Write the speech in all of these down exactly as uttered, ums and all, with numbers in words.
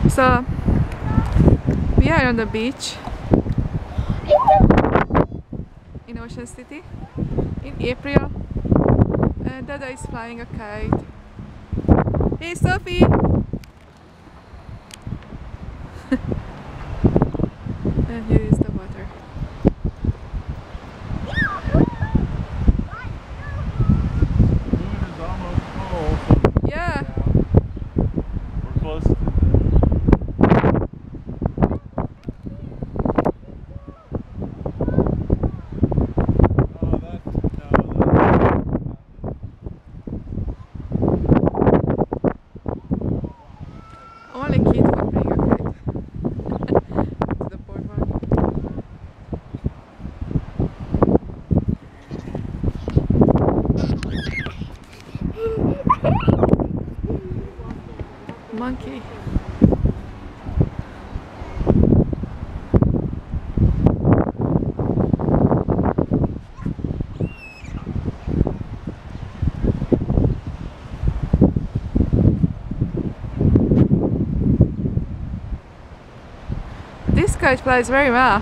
So we are on the beach in Ocean City in April, and Dada is flying a kite. Hey Sophie! And here is the water. Yeah. We're close to Oh, that's no, that's Only kids will bring a kite to the boardwalk. Monkey. This kite flies very well.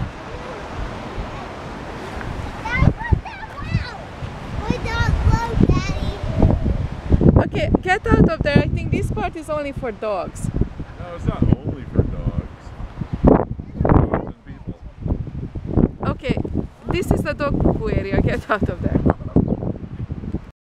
Okay, get out of there. I think this part is only for dogs. No, it's not only for dogs. Dogs and people. Okay, this is the dog poo area. Get out of there.